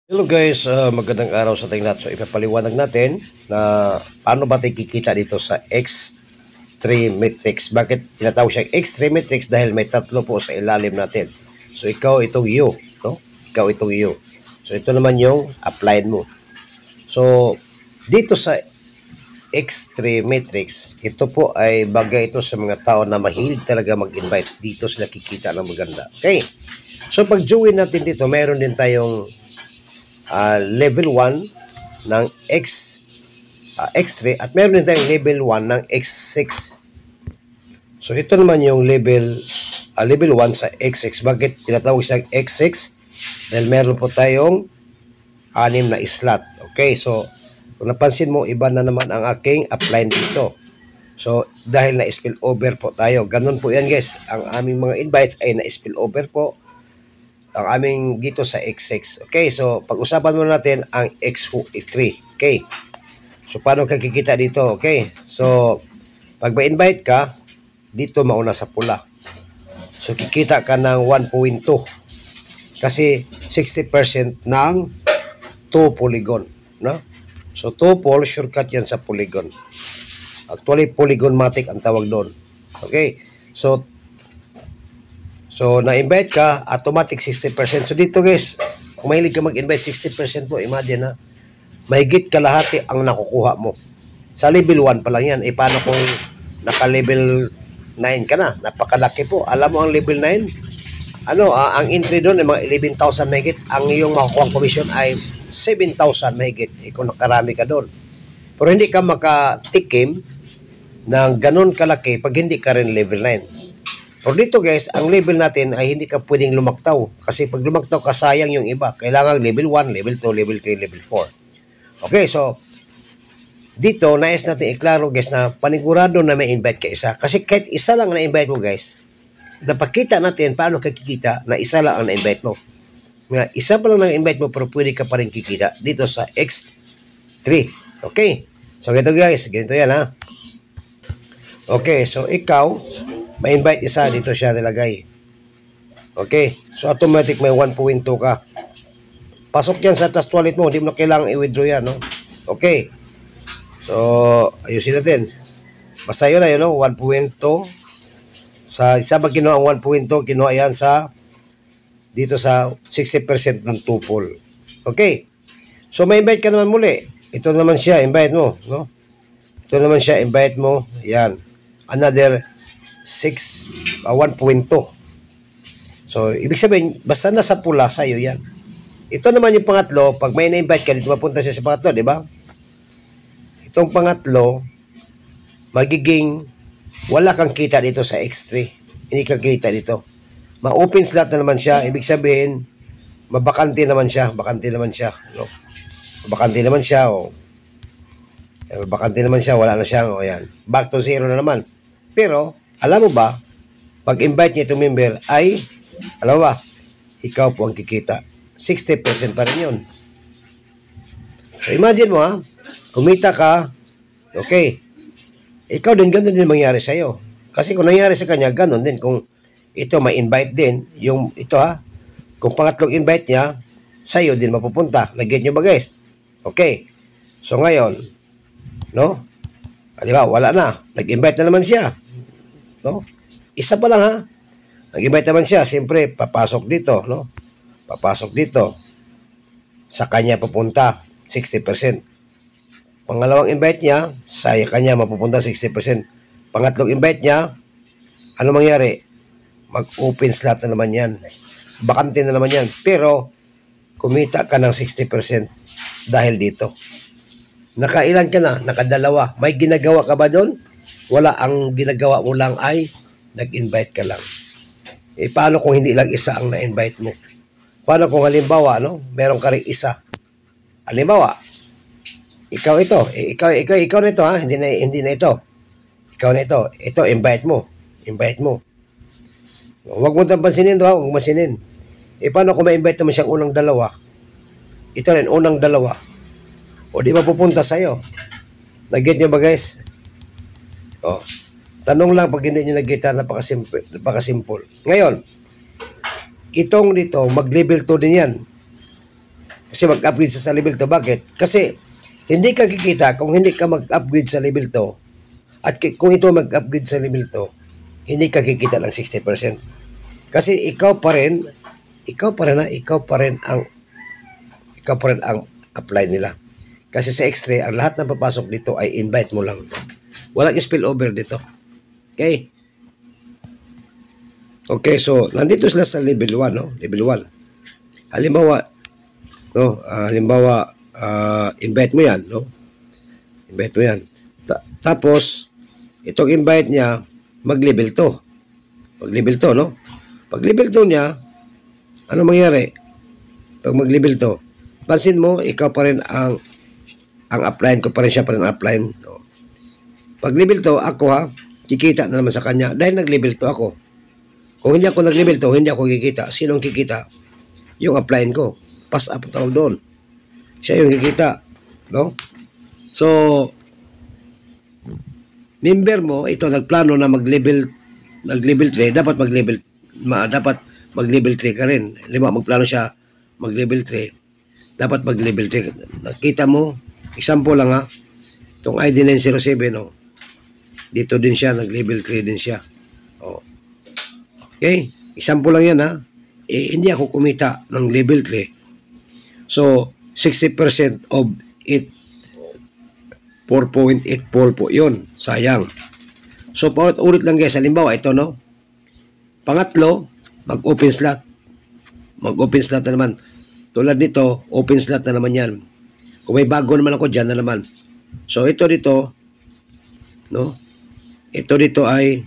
Hello guys, magandang araw sa ating lahat. So ipapaliwanag natin na paano ba tayo kikita dito sa X3 matrix. Bakit tinatawag siya X3 matrix? Dahil may tatlo po sa ilalim natin. So ikaw itong U, no? Ikaw itong U. So ito naman yung applied mo. So dito sa X3 matrix, ito po ay bagay ito sa mga tao na mahilig talaga mag-invite. Dito sila kikita ng maganda. Okay. So pag join natin dito, meron din tayong level 1 ng X3 at meron din tayong level 1 ng X6. So ito naman yung level 1 sa X6. Bakit tinatawag siyang X6? Dahil meron po tayong 6 na slot. Okay, so kung napansin mo, iba na naman ang aking upline dito. So dahil na-spill over po tayo. Ganun po yan guys. Ang aming mga invites ay na-spill over po ang aming dito sa X6. Okay, so pag-usapan muna natin ang X3. Okay, so paano ka kikita dito? Okay, so pag ma-invite ka, dito mauna sa pula. So kikita ka ng 1.2 kasi 60% ng 2 polygon, no? So 2 poly, shortcut yan sa polygon. Actually, polygon matic ang tawag doon. Okay, so na-invite ka, automatic 60%. So dito guys, kung mahilig ka mag-invite, 60% po, imagine na, mahigit kalahati ang nakukuha mo. Sa level 1 pa lang yan. E paano kung naka-level 9 ka na? Napakalaki po. Alam mo ang level 9? Ang entry doon ay mga 11,000 mahigit. Ang iyong makukuha commission ay 7,000 mahigit. E kung nakarami ka doon. Pero hindi ka makatikim ng ganun kalaki pag hindi ka rin level 9. Pero dito guys, ang level natin ay hindi ka pwedeng lumaktaw. Kasi pag lumaktaw ka, sayang yung iba. Kailangan level 1, level 2, level 3, level 4. Okay, so dito, nais natin iklaro guys na panigurado na may invite ka isa. Kasi kahit isa lang na-invite mo guys, napakita natin paano ka kikita na isa lang ang na-invite mo. Nga, isa pa lang na-invite mo pero pwede ka pa rin kikita dito sa X3. Okay, so ganito guys, ganito yan ha. Okay, so ikaw, may invite isa, dito siya nilagay. Okay, so automatic may 1.2 ka. Pasok yan sa task wallet mo, hindi mo na kailangang i-withdraw yan, no? Okay, so ayusin natin. Basta yun na yun, no? 1.2. Sa isa ba kinuha ang 1.2, kinuha yan sa dito sa 60% ng tuple. Okay, so may invite ka naman muli. Ito naman siya, invite mo, no? Ito naman siya, invite mo. Yan, another 1.2. So, ibig sabihin, basta nasa pula sa'yo yan. Ito naman yung pangatlo, pag may na-invite ka dito, mapunta siya sa pangatlo, di ba? Itong pangatlo, magiging wala kang kita dito sa X3. Hindi ka kita dito. Ma-open slot na naman siya. Ibig sabihin, mabakante naman siya. Bakante naman siya. No? Mabakante naman siya. O. Mabakante naman siya. Wala na siya. O yan. Back to zero na naman. Pero, alam mo ba, pag-invite niya itong member ay, alam mo ba, ikaw po ang kikita. 60% pa rin yun. So imagine mo ha, kumita ka, okay, ikaw din ganun din mangyari sa'yo. Kasi kung nangyari sa kanya, ganun din. Kung ito may invite din, yung ito ha, kung pangatlong invite niya, sa'yo din mapupunta. Nag-get nyo ba guys? Okay. So ngayon, no? Di ba, wala na. Nag-invite na naman siya. No? Isa pa lang ha. Nag-invite naman siya, siyempre papasok dito, no? Papasok dito. Sa kanya pupunta 60%. Pangalawang invite niya, sa kanya mapupunta 60%. Pangatlong invite niya, ano mangyari? Mag-open slot na naman yan. Bakante na naman yan. Pero kumita ka ng 60% dahil dito. Nakailan ka na? Nakadalawa. May ginagawa ka ba doon? Wala, ang ginagawa mo lang ay nag-invite ka lang. E paano kung hindi lang isa ang na-invite mo? Paano kung halimbawa, no? Meron ka rin isa. Halimbawa, ikaw ito. Ikaw na ito, ha? Hindi na ito. Ikaw na ito. Ito, invite mo. Invite mo. Huwag mo tang pansinin ito, ha? Huwag masinin. E paano kung ma-invite naman siyang unang dalawa? Ito rin, unang dalawa. O di ba pupunta sa'yo? Nag-get niyo ba, guys? Oh, tanong lang pag hindi nyo nag-get, napakasimple. Ngayon, itong dito, mag-level 2 din yan. Kasi mag-upgrade sa level 2. Bakit? Kasi hindi ka kikita kung hindi ka mag-upgrade sa level 2. At kung ito mag-upgrade sa level 2, hindi ka kikita ng 60%. Kasi ikaw pa rin ang apply nila. Kasi sa X3, ang lahat ng papasok dito ay invite mo lang. Walang spillover dito. Okay? Okay, so nandito sila sa level 1, no? Level 1. Halimbawa, invite mo 'yan, no? Invite mo 'yan. Tapos itong invite niya mag-level 2. Mag-level 2, no? Pag level 2 niya, ano mangyari? Pag mag-level 2, pansin mo, ikaw pa rin ang applyin ko pa rin, siya pa rin ang applyin. No? Pag level 2, ako kikita na naman sa kanya dahil nag-level 2 ako. Kung hindi ako nag-level 2, hindi ako kikita. Sino ang kikita? Yung applyin ko. Pass up ang tawag doon. Siya yung kikita. No? So, member mo, ito nagplano na mag-level 3, dapat mag-level 3 ka rin. Magplano siya mag-level 3, dapat mag-level 3. Nakita mo, example lang itong ID 907, no? Dito din siya, nag-level 3 din siya. Oh. Okay, example lang yan hindi ako kumita ng level 3. So, 60% of it, 4.84 po yun. Sayang. So, paulit lang guys. Halimbawa, ito, no? Pangatlo, mag-open slot. Mag-open slot na naman. Tulad nito, open slot na naman yan. Kung may bago naman ako, dyan na naman. So, ito dito, no? Ito dito ay,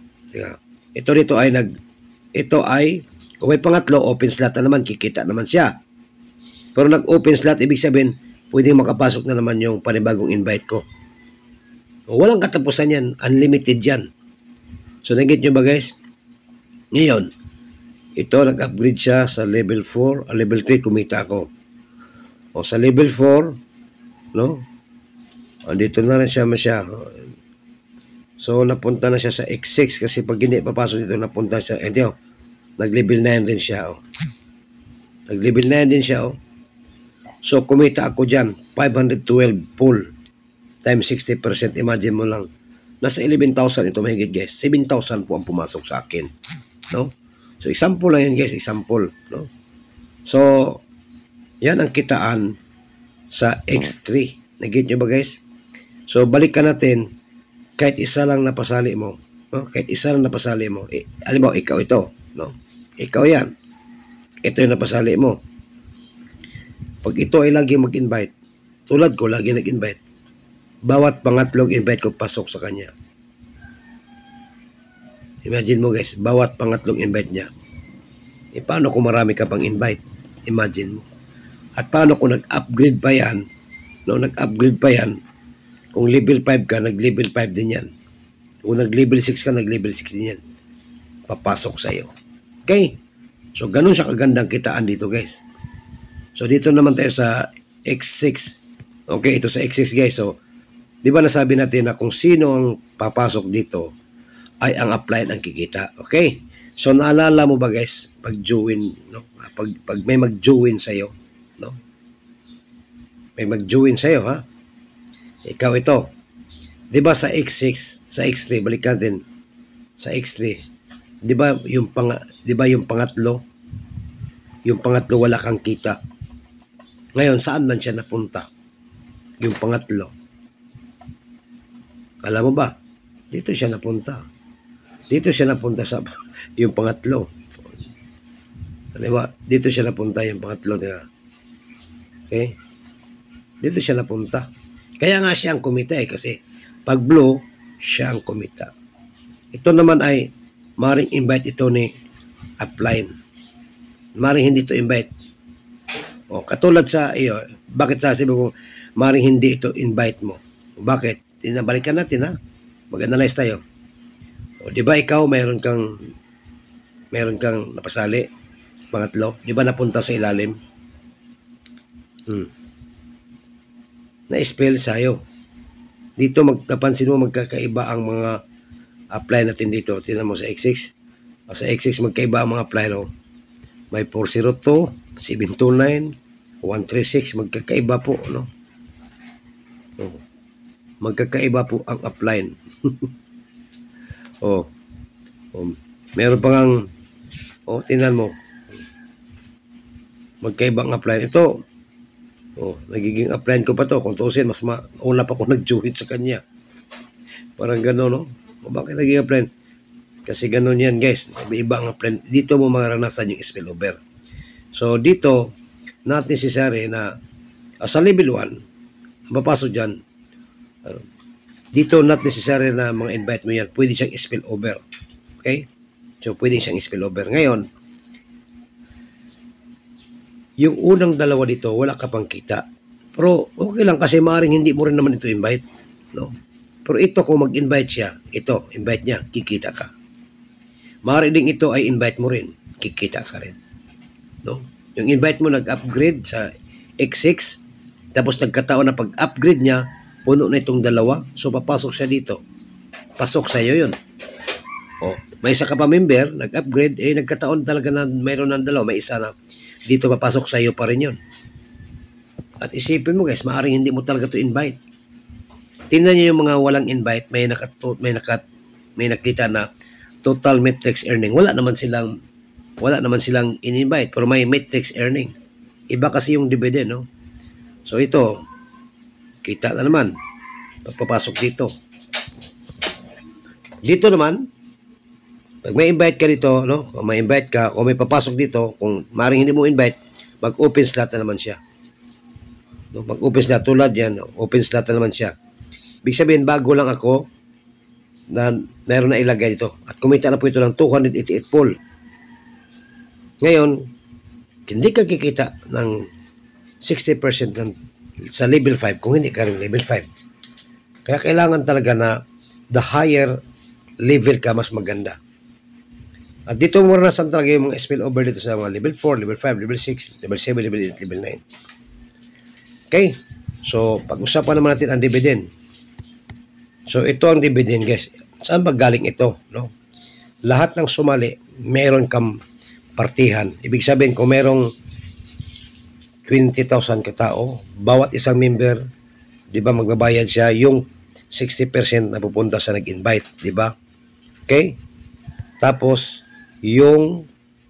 kung may pangatlo, open slot na naman, kikita naman siya. Pero nag-open slot, ibig sabihin, pwedeng makapasok na naman yung panibagong invite ko. Walang katapusan yan, unlimited yan. So, nag-get nyo ba guys? Ngayon, ito, nag-upgrade siya sa level 4, level 3, kumita ako. O, sa level 4, no? Dito na rin siya So, napunta na siya sa X6 kasi pag hindi papasok dito, napunta siya. Nag-level 9 din siya. Nag-level 9 din siya. So, kumita ako dyan. 512 full times 60%. Imagine mo lang. Nasa 11,000 ito mahigit guys. 7,000 po ang pumasok sa akin. No? So, example lang yan guys. Example. No? So, yan ang kitaan sa X3. Nag-get nyo ba guys? So, balikan natin. Kahit isa lang napasali mo, no? Kahit isa lang napasali mo, halimbawa, ikaw ito, no? Ikaw yan. Ito yung napasali mo. Pag ito ay lagi mag-invite, tulad ko, lagi nag-invite, bawat pangatlong invite ko pasok sa kanya. Imagine mo guys, bawat pangatlong invite niya. Paano kung marami ka pang invite? Imagine mo. At paano kung nag-upgrade pa yan, no? Nag-upgrade pa yan, kung level 5 ka, nag-level 5 din yan. Kung nag-level 6 ka, nag-level 6 din yan. Papasok sa'yo. Okay? So, ganun siya kagandang kitaan dito, guys. So, dito naman tayo sa X6. Okay, ito sa X6, guys. So, di ba nasabi natin na kung sino ang papasok dito ay ang apply ang kikita. Okay? So, naalala mo ba, guys, pag-join, no? Pag may mag-join sa'yo, no? May mag-join sa'yo, ha? Ikaw ito. 'Di ba sa X6, sa X3 balikan natin. Sa X3, 'di ba yung pangatlo? Yung pangatlo wala kang kita. Ngayon saan man siya napunta? Yung pangatlo. Alam mo ba? Dito siya napunta. Dito siya napunta sa yung pangatlo. 'Di ba? Dito siya napunta yung pangatlo, di ba? Okay? Dito siya napunta. Kaya nga siya ang kumita kasi pag blue, siya ang kumita. Ito naman ay maring invite ito ni upline. Maring hindi ito invite. Katulad sa iyo, bakit sasabi ko maring hindi ito invite mo? Bakit? Tinabalikan natin Mag-analyze tayo. Di ba ikaw mayroon kang napasali, pangatlo, di ba napunta sa ilalim? Na-spell sa'yo. Dito napansin mo magkakaiba ang mga apply natin dito. Tingnan mo sa X6. Sa X6 magkaiba ang mga apply. No? May 402, 729, 136, magkakaiba po, no? Oh, magkakaiba po ang upline. oh, oh, meron pa ngang, tingnan mo, magkaiba ang upline. Ito, nagiging upline ko pa to. Kung tuusin, mas mauna pa ko nag-join sa kanya. Parang gano'n, no? Bakit naging upline? Kasi gano'n yan, guys. Iba ang upline. Dito mo maranasan yung spillover. So, dito, not necessary na sa level 1, mapasok dyan, dito not necessary na mga invite mo yan. Pwede siyang spillover. Okay? So, pwede siyang spillover. Ngayon, yung unang dalawa dito, wala ka pang kita. Pero okay lang kasi maaaring hindi mo rin naman ito invite. No? Pero ito kung mag-invite siya, ito, invite niya, kikita ka. Maaaring din ito ay invite mo rin, kikita ka rin. No? Yung invite mo nag-upgrade sa X6, tapos nagkataon na pag-upgrade niya, puno na itong dalawa, so papasok siya dito. Pasok sa iyo yun. May isa ka pa member, nag-upgrade, nagkataon talaga na mayroon ng dalawa, may isa na dito papasok sa iyo pa rin yun. At isipin mo guys, maaaring hindi mo talaga to invite. Tingnan niyo yung mga walang invite, may nakita na total matrix earning. Wala naman silang in-invite, pero may matrix earning. Iba kasi yung dividend, no? So ito, kita na naman. Pagpapasok dito. Dito naman, pag may invite ka dito, no? Kung may invite ka, o may papasok dito, kung maaaring hindi mo invite, mag-open slot na naman siya. No? Mag-open slot, tulad yan, open slot na naman siya. Ibig sabihin, bago lang ako, na meron na ilagay dito. At kumita na po ito ng 288 pool. Ngayon, hindi ka kikita ng 60% sa level 5 kung hindi ka rin level 5. Kaya kailangan talaga na the higher level ka, mas maganda. At dito mo naranasan talaga yung mga spillover dito sa mga level 4, level 5, level 6, level 7, level 8, level 9. Okay? So, pag-usapan naman natin ang dividend. So, ito ang dividend, guys. Saan ba galing ito? No? Lahat ng sumali, meron kang partihan. Ibig sabihin, kung merong 20,000 katao, bawat isang member, di ba, magbabayad siya yung 60% na pupunta sa nag-invite, di ba? Okay? Tapos, yung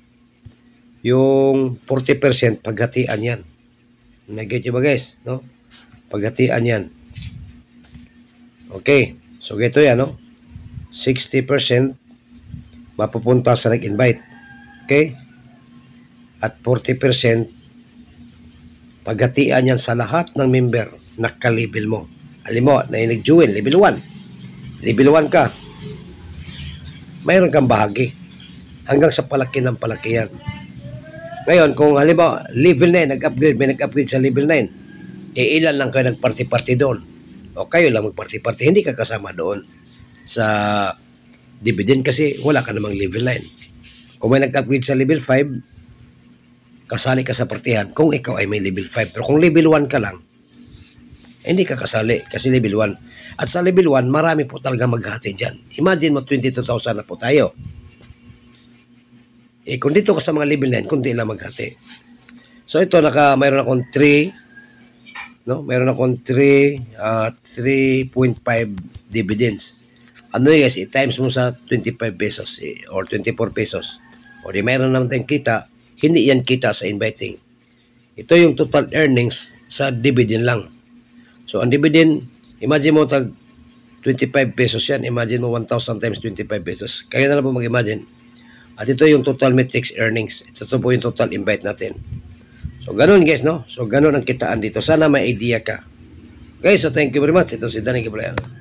40% paghatian yan. Nag-get nyo ba guys? No? Paghatian yan. Okay. So, gito yan, no? 60% mapupunta sa nag-invite. Okay? At 40% paghatian yan sa lahat ng member na ka-level mo. Alam mo, na yung nag-join, level 1. Level 1 ka. Mayroon kang bahagi. Hanggang sa palaki ng palaki yan. Ngayon, kung halimbawa, level 9, nag-upgrade, may nag-upgrade sa level 9, ilan lang kayo nag-party-party doon. O kayo lang mag-party-party, hindi ka kasama doon sa dividend kasi wala ka namang level 9. Kung may nag-upgrade sa level 5, kasali ka sa partihan kung ikaw ay may level 5. Pero kung level 1 ka lang, hindi ka kasali kasi level 1. At sa level 1, marami po talaga maghati dyan. Imagine mo, 22,000 na po tayo. Kung dito ka sa mga level 9, kunti lang maghati. So ito, mayroon akong 3, no? Mayroon akong 3.5 dividends. Ano guys, i-times mo sa 25 pesos or 24 pesos. O di mayroon naman tayong kita, hindi yan kita sa inviting. Ito yung total earnings sa dividend lang. So ang dividend, imagine mo tag 25 pesos yan. Imagine mo 1,000 times 25 pesos. Kaya na lang po mag-imagine. At ito yung total matrix earnings. Ito po yung total invite natin. So, ganun guys, no? So, ganun ang kitaan dito. Sana may idea ka. Okay, so thank you very much. Ito si Danny Gabriel.